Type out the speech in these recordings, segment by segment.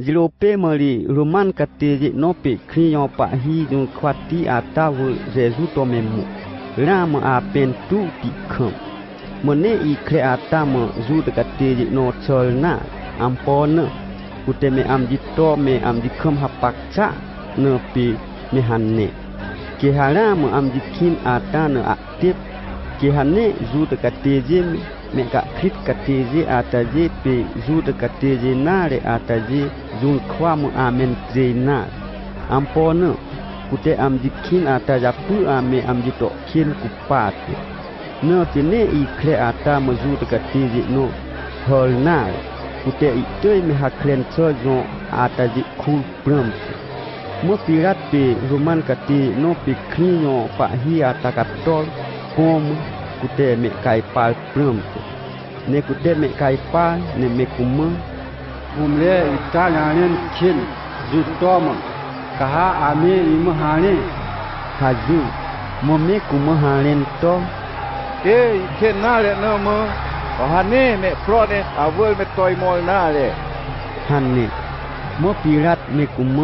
Jilope mali roman kate no pe kriyon pa hi don kwati ata wo Jesu to memu. Ram a pen tu tikam. Mone I kre ata mo zu de kate no chol na ampon uteme am dito me am dikem hapakcha ne pe me hanne. Ke haram am dikin ata ne aktif ke hanne zu de kate me ka krit kateje ataje pe zu de kateje nare ataje zun kwa mu amen zena ampone kute am dikin ataja pu ame am dito kin kupat no tene I kre ata mu zu de kateje no hol na kute I toy me haklen chojo ataje ku pram mo pirat pe roman kate no pe krinyo pa hi atakatol kom kute me kai pal pram ne kute me kai pa ne me kuma umle italianen kin zutoma kaha ame imhane hazu mo me kuma halen to ken na le no mo hane me prone avol me toy mol na le hanne mo pirat me kuma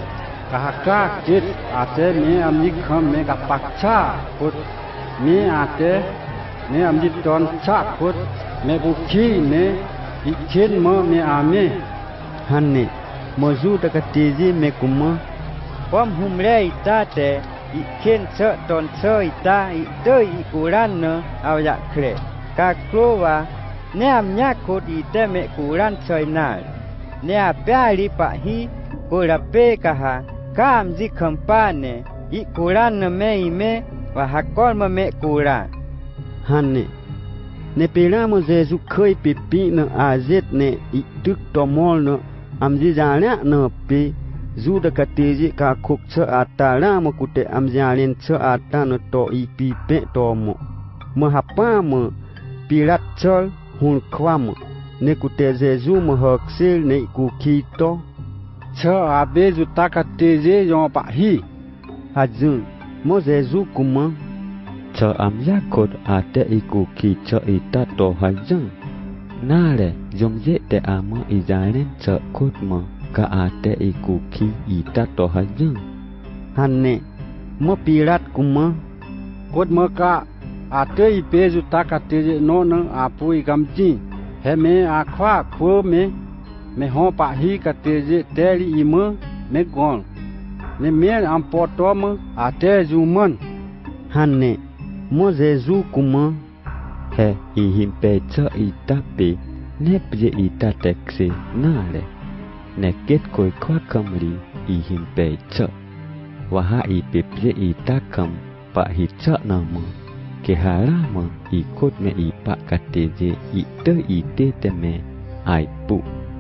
kahaka kit ate me amni kham me ka pakcha put me ate me amni ton cha put me bukhi me ikin mo me ame hanne mo zu da kateji me kuma pom humle itate ikin che ton che ita ite ikuran ne awya kre ka klowa ne amnya ko ite me kuran choinal ne apali pa hi kura pe kaha kam ji khampane ikuran ne me wa hakol me kuran hanne ne pelamo Jesu khoi pipi ne azet ne ituk tomol ne amji jana ne pe zu da kateji ka khuk che atara mo kute amjalen che ata ne to ipi pe to mo hapa mo pirat chol hun kwam ne kute Jesu mo hoksel ne ku kito che abe zu takateje yo pa hi hajun mo Jesu kuma cho am yakot ate iku ki cho ita to hajang nare jomje te ama izaren cho kot mo ka ate iku ki ita to hajang hanne mo pirat kuma kot mo ka ate ipe ju takateje no na apui gamji he me akhwa khwo me ho pa hi kateje teri imo me gon ne me am potom ate ju mon hanne mo Jesu kuma he I himpe cho ita pe ne pje ita taxi nare ne ket koi khot kamri I himpe cho wa ha I pe pje ita kam pa hi cho na mo ke harama I kot me I pa kateje I te me ai pu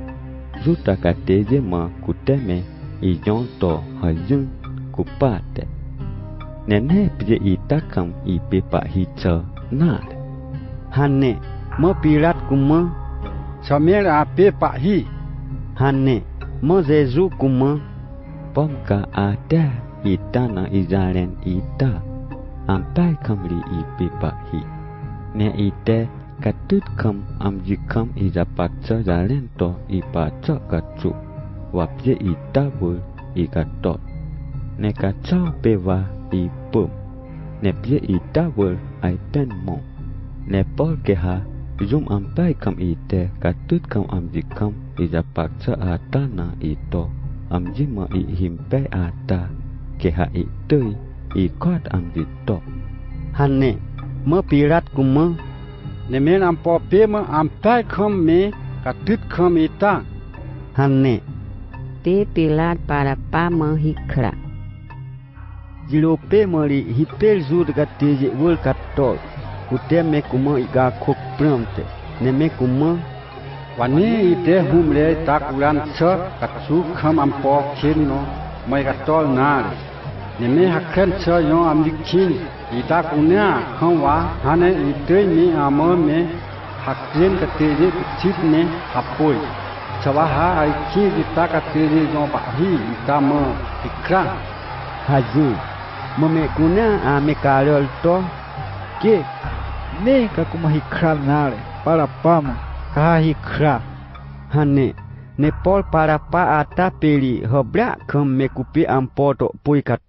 zuta kateje ma kuteme I jon to hajun kupate nene pje ita kam I pe pa hi cho nar hanne mo pirat kuma samer a pe pa hi hanne mo Jesu kuma pom ka ada ita na izaren ita ampai kamri I pe pa hi ne ite katut kam amji kam izapak cho jaren to I pa cho kachu wapje ita bul I kato ne kacho pe wa I pum ne pje ita wol ai pen mo ne pol ke ha zum ampai kam ite katut kam amji kam izapak cha ata na ito amji ma I himpe ata ke ha I tui I kot amji to hanne mo pirat kuma ne men am po pe mo ampai kam me katut kam ita hanne te pilat para pa mo hikra Jilope mali hipel zu de kateje wol katol kute me kuma iga khok pramte ne me kuma wani ite humle takuran cha katsu kham am po khin no mai katol na ne me hakhen cha yo am dikhin ita kunya khamwa hane ite mi amo me hakren kateje chit ne hapoi chawa ha ai ki ita kateje no pa hi ita mo tikra hazu mo me kuna a me kalol to ke ne ka kuma hikra nare para pama ka hikra hanne Nepal para pa ata peli hobra kem mekupi ampo tok pui kat